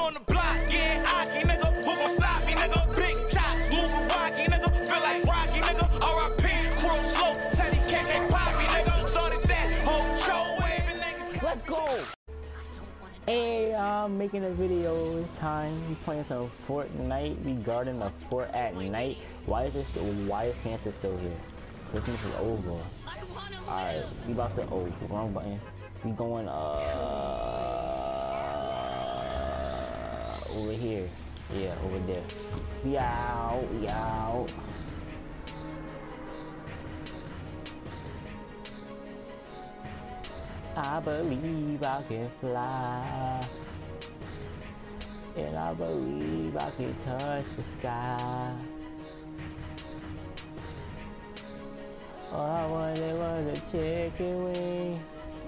on the block, getting hockey, nigga. Who gon' stop me, nigga? Big chops, moving wacky, nigga. Feel like Rocky, nigga. R.I.P. Crow slow, Teddy KK Poppy, nigga. Started that whole show waving niggas. Let's go. Hey, I'm making a video this time. We playing some Fortnite. We guarding the fort at night. Why is Santa still here? Christmas is over. Alright, we about to wrong button. We going over here. Yeah, over there. We out. I believe I can fly, and I believe I can touch the sky. All I wanted was a chicken wing,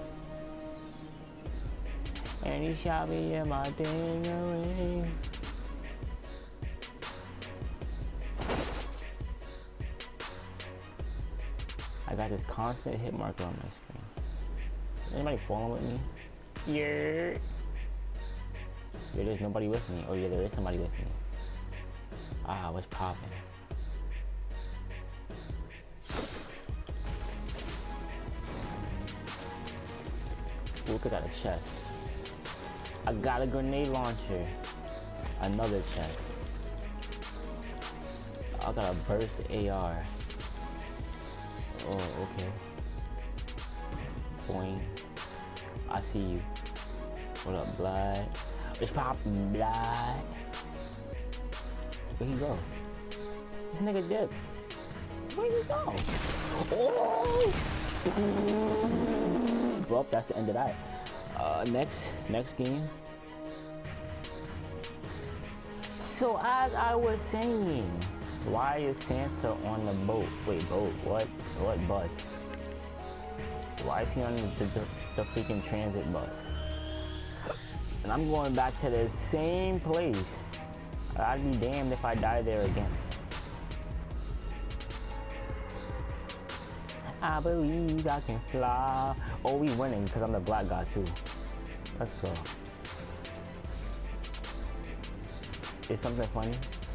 and he shot me in my ding-a-ring. I got this constant hit marker on my screen. Anybody falling with me? Yeah. Yeah, there's nobody with me. Oh yeah, there is somebody with me. Ah, what's poppin'? Look at that, a chest. I got a grenade launcher. Another chest. I got a burst AR. Oh, okay. Boing. I see you. What up, blood? It's poppin', blood. Where'd he go? This nigga dipped. Where'd he go? Oh! Well, that's the end of that. Next game. So as I was saying, why is Santa on the boat? Wait, boat? What bus? Why is he on the freaking transit bus? And I'm going back to the same place. I'd be damned if I die there again. I believe I can fly. Oh, we winning because I'm the black guy too. Let's go. Is something funny?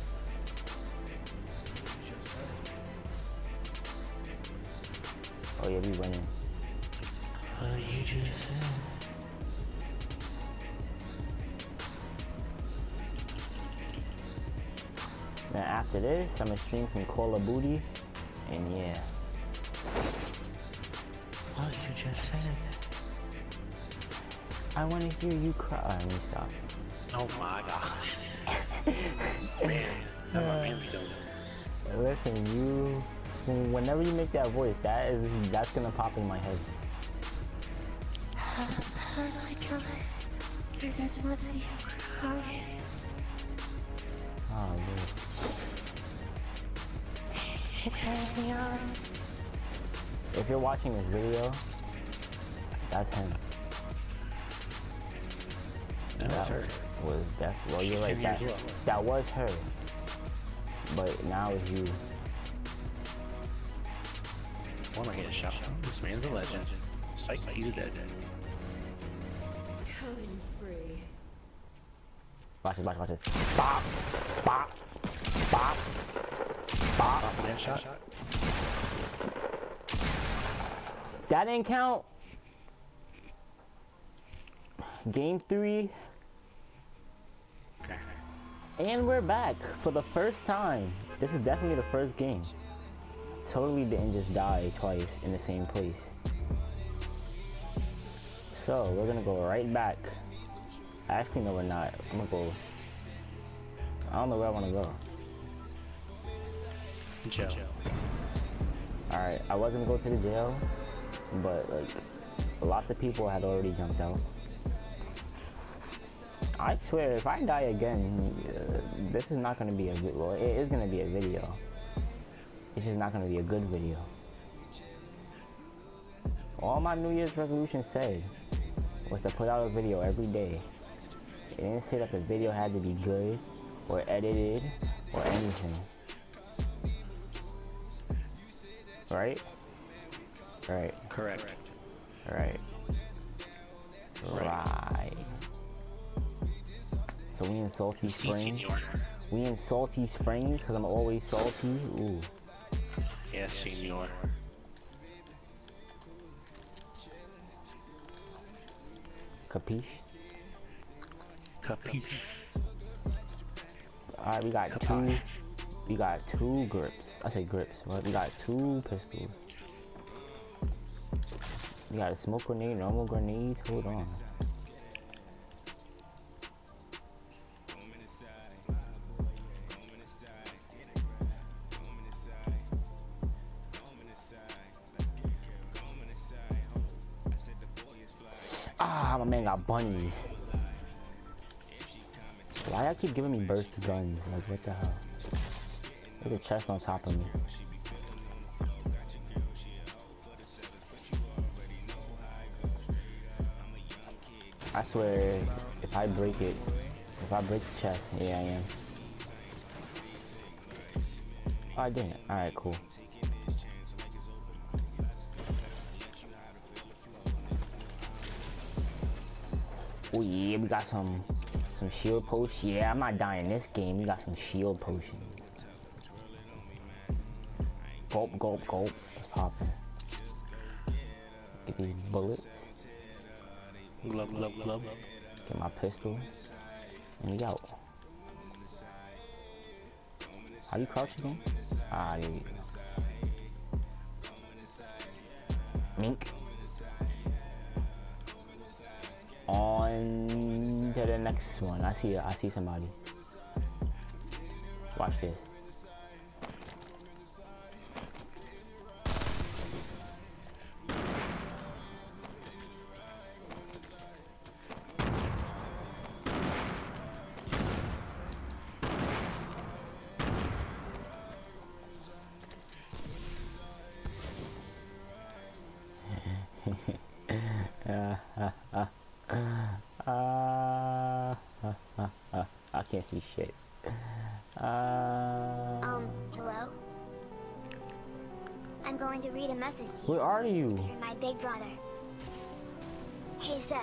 Oh yeah, we winning. You just said. Then after this, I'm gonna stream some Call of Booty, and yeah. Oh, you just said. I wanna hear you cry. Let me stop. Oh my god. Man, my man's still. Listen, you. Whenever you make that voice, that's gonna pop in my head. Oh my god, you're just watching you cry. Oh, dude. It turns me on. If you're watching this video, that's him. That was her. Was definitely, well, you're right, that was her. But now it's you. Why am I getting shot? This man's a legend. Psych, he's dead. Killing spree. Watch it. Bop! Bop! Bop! Bop! Man shot. That didn't count. Game 3. Okay. And we're back for the first time. This is definitely the first game. Totally didn't just die twice in the same place. So we're gonna go right back. Actually, no, we're not. I'm gonna go. I don't know where I wanna go. Jail. Alright, I was gonna go to the jail, but like lots of people had already jumped out. I swear, if I die again, this is not gonna be a good. Well, it is gonna be a video. It's just not gonna be a good video. All my New Year's resolution said was to put out a video every day. It didn't say that the video had to be good or edited or anything. Right? Right. Correct. Right. Right. So we in Salty Si, Springs. senor. We in Salty Springs because I'm always salty. Ooh. Yes, senor. Capiche? Capiche. Alright, we got two. We got two grips. I say grips, but we got two pistols. We got a smoke grenade, normal grenades. Hold on. Ah, my man got bunnies. Why y'all keep giving me burst guns? Like, what the hell? There's a chest on top of me. I swear, if I break it, if I break the chest, yeah, I am. Oh, I didn't. Alright, cool. Oh yeah, we got some shield potions. Yeah, I'm not dying this game. We got some shield potions. Gulp, gulp, gulp. Let's pop it. Get these bullets. Glub, glub, glub. Get my pistol. And we out. How do you crouch again? Ah, there you go. Mink. On to the next one. I see somebody. Watch this. I can't see shit. Hello? I'm going to read a message to you. Where are you? It's from my big brother. He says,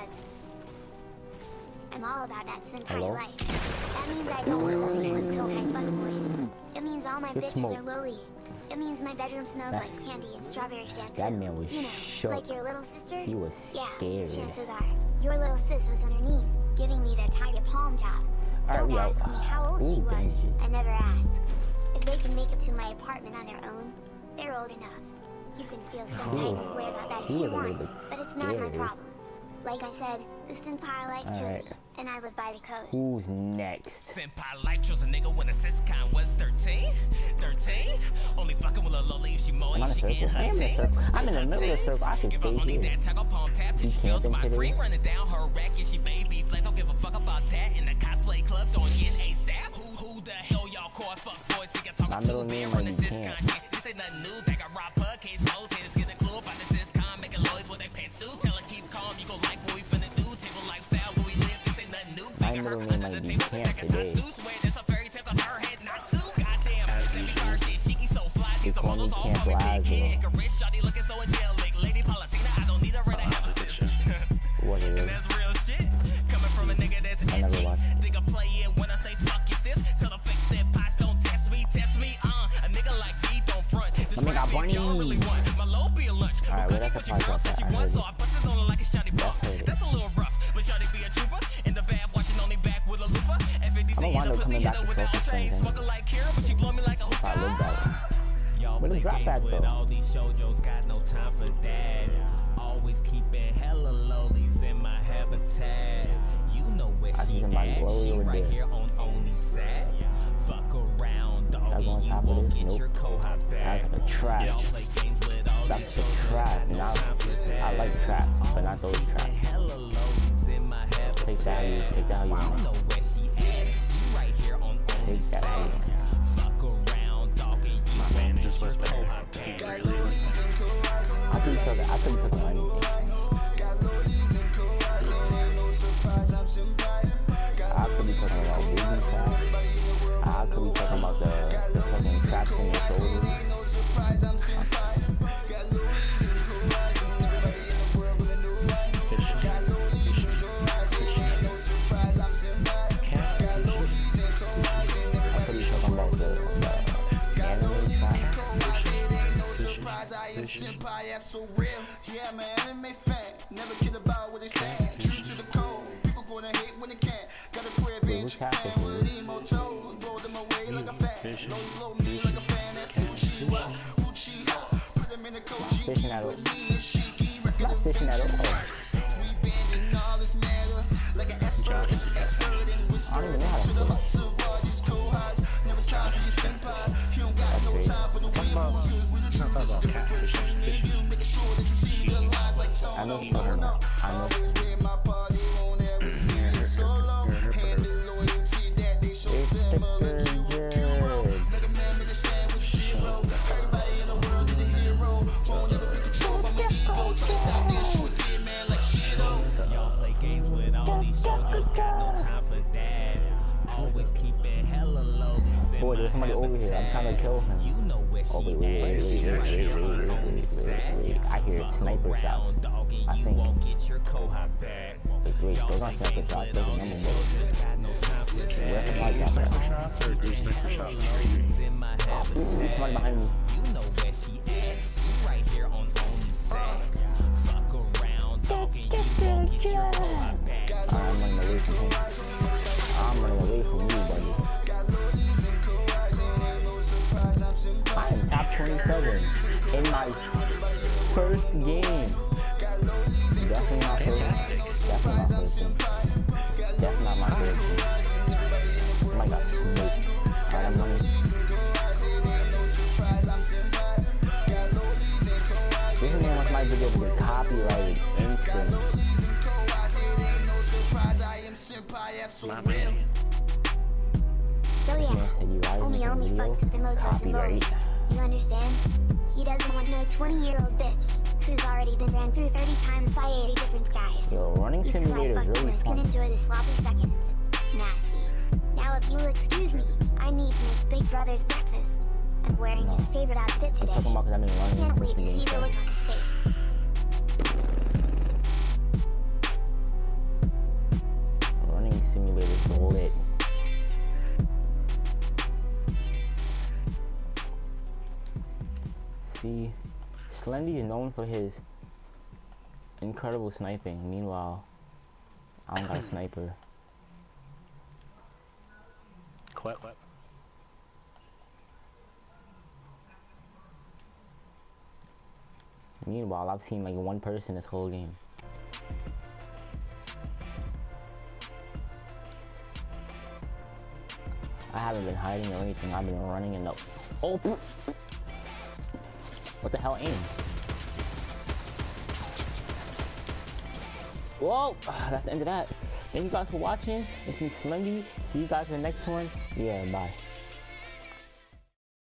I'm all about that senpai Hello? life. That means I don't associate with cocaine fuckboys. It means all my Good bitches smoke. are lowly. It means my bedroom smells like candy and strawberry shampoo. That man was You know, shook. like your little sister? He was Yeah, scared. chances are, your little sis was on her knees, giving me the tiger palm top. Alright, Don't we out. ask me how old she Ooh, was. bandages. I never ask. If they can make it to my apartment on their own, they're old enough. You can feel some type of way about that if He you was a little want, bit but it's not my scary. problem. Like I said, the senpai life chose Alright. me, and I live by the code. Who's next? Senpai life chose a nigga when the siscon was 13. 13? Only fucking with a lolly if she moe, I'm in a she circle. in her I'm in a teens. circle. I'm in the middle of the Her circle. I can teens. Give her stay only here. that taco palm tap till You she feels camping my today? cream running down her rack and she baby flat. Don't give a fuck about that. In the cosplay club, throwing in ASAP. Who the hell y'all call fuck boys? Think I'm My talking middle to name beer on the might be siscon Camp. shit. This ain't nothing new. They got rob her case closed. Haters get a clue about the siscon. Making noise with their pencil. Tell her keep calm. You gon' like what we finna do. Table lifestyle where we live. This ain't nothing new. My Finger her middle name under the might be table. Camp Like a today. Tatsu. Swear that's a fairy tale 'cause her head not too. Goddamn. Let me hear shit. She keep so fly. These are call me models all Camp call me big Lazo. kid. Icarus. Shawty looking so angelic. Lady Palatina. I don't need her to have a sis. What it And is? that's real shit. Coming from a nigga that's I never edgy. watched. Think I play it when I say fuck your sis. Tell the fake senpais don't test me, test me. A nigga like me don't front. This My nigga rap got beef y'all really bunnies. want. My low be a lunch. Alright, well, that's What a your girl podcast said she that I wants, heard so it. I bust it on her like a shotty bump. heard it. That's a little rough, but shawty be a trooper. In the bath, washing only back with a loofah. F50 I don't in wind the up pussy, coming hit back her to with the Soulful ultra. Ain't Springs, smoking like Kira, but she blow me like a If I live that way. Y'all Where the play drop games at, with though? all these shoujo's, got no time for that. Always keeping hella lowlies in my habitat. You know where I see she somebody at, glowy she over right there. here on only sat. Fuck around, dog, Y'all and going you top of won't this? get Nope. your cohort back. That's like a trap. Y'all play games with all these That's a shoujo's, trap. got no Now, time for that. I like traps, but not those Always traps. keeping hella lowlies in my habitat. Take that how you You want. know where she at, she right here on only Take that sat. how you want. Fuck around, dog, and you My man won't just get was your like, cohort he back. really I think you took him anything. I could be talking about baby traps. I could be talking about the fucking traps in your shoulders. fishing. so real. Yeah, I'm an anime fan. Never kid about what they saying. True to the code. People gonna hate when they can't. Got a crib in Japan with emo toes. Blow them away like a fan. Blow me like a fan. That's Uchiwa. Uchiha. Put them in the Koji. Keep with me and Shiki. Record of venture. We bending all this matter. Like an expert. It's an expert in whispering to the hopes of all these co-highs. Never try for your senpai. You don't got no time for the weeaboos. Cause we the truth. There's a difference between me and you. Making sure that you see the lines like Tone. Always with my party. Won't ever see it solo. And the loyalty that they show similar to a hero. Let a man make a stand with zero. Everybody in the world is a hero. Won't ever be controlled by my ego. Try to stop this short dead man like Shido. Y'all play games with all these soldiers, got no time for that. Always keep it hella low. Boy, there's somebody over here. I'm trying to kill him. You know where she I hear sniper shots. I think. Wait, those aren't sniper shots. Those are normal bullets. Where's the body drop at? Somebody behind me. You know where she at. She right here on only sack. Fuck around, dog, and you won't get your cohort back. I'm running away from him. I'm running away from you, buddy. I am top 27 in my first game. Definitely not first. Definitely not first game. Definitely not my first game. Somebody got smoked. Alright, I'm running. This man wants my video to get copyrighted instant. So yeah, only fucks with the motels and lollies. You understand? He doesn't want no 20-year-old bitch who's already been ran through 30 times by 80 different guys. Yo, running simulator is really fun. Can enjoy the sloppy seconds. Nasty. Now if you will excuse me, I need to make Big Brother's breakfast. I'm wearing his favorite outfit today. I'm talking about 'cause I've been running. Can't wait to see the look on his face. Running simulator is lit. See, Slendy is known for his incredible sniping. Meanwhile, I don't got a sniper. Clap. Meanwhile, I've seen like one person this whole game. I haven't been hiding or anything. I've been running in the open. What the hell, aim? Whoa! That's the end of that. Thank you guys for watching. It's been Slendy. See you guys in the next one. Yeah, bye.